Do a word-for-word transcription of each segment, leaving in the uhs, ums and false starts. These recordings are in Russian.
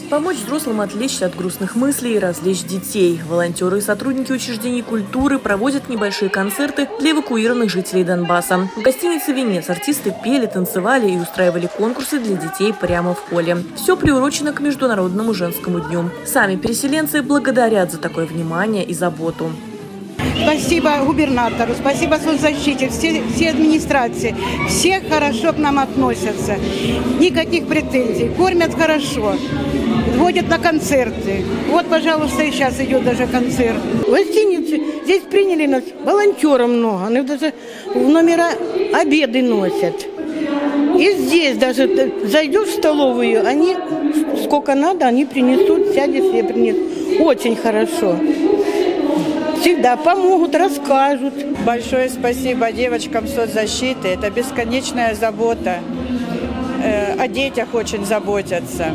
Помочь взрослым отвлечься от грустных мыслей и развлечь детей. Волонтеры и сотрудники учреждений культуры проводят небольшие концерты для эвакуированных жителей Донбасса. В гостинице «Венец» артисты пели, танцевали и устраивали конкурсы для детей прямо в холле. Все приурочено к Международному женскому дню. Сами переселенцы благодарят за такое внимание и заботу. Спасибо губернатору, спасибо соцзащите, все, все администрации. Все хорошо к нам относятся. Никаких претензий. Кормят хорошо. Водят на концерты. Вот, пожалуйста, и сейчас идет даже концерт. В гостинице здесь приняли нас волонтеров много. Они даже в номера обеды носят. И здесь даже зайдешь в столовую, они сколько надо, они принесут, сядешь и принесут. Очень хорошо. Всегда помогут, расскажут. Большое спасибо девочкам соцзащиты. Это бесконечная забота. Э, о детях очень заботятся.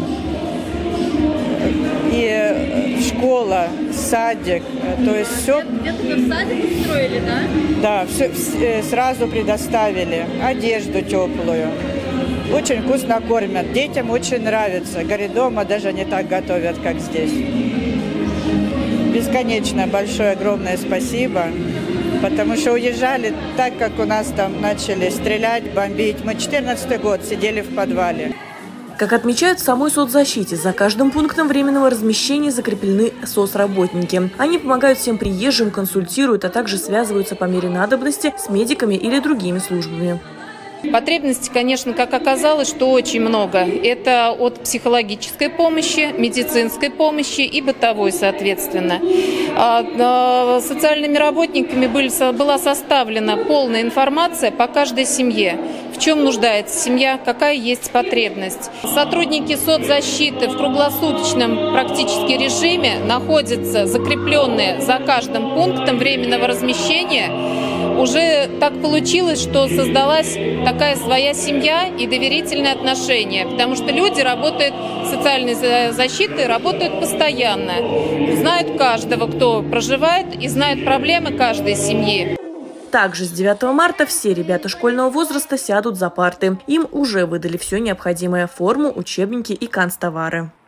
И школа, садик, то есть все. Где-то садик устроили, да? Да, все, сразу предоставили. Одежду теплую. Очень вкусно кормят. Детям очень нравится. Говорит, дома даже не так готовят, как здесь. Бесконечно большое, огромное спасибо, потому что уезжали так, как у нас там начали стрелять, бомбить. Мы четырнадцатый год сидели в подвале. Как отмечают в самой соцзащите, за каждым пунктом временного размещения закреплены соцработники. Они помогают всем приезжим, консультируют, а также связываются по мере надобности с медиками или другими службами. Потребностей, конечно, как оказалось, что очень много. Это от психологической помощи, медицинской помощи и бытовой, соответственно. Социальными работниками была составлена полная информация по каждой семье. В чем нуждается семья, какая есть потребность. Сотрудники соцзащиты в круглосуточном практически режиме находятся закрепленные за каждым пунктом временного размещения. Уже так получилось, что создалась такая своя семья и доверительные отношения, потому что люди работают, социальной защитой работают постоянно, знают каждого, кто проживает, и знают проблемы каждой семьи. Также с девятого марта все ребята школьного возраста сядут за парты. Им уже выдали все необходимое – форму, учебники и канцтовары.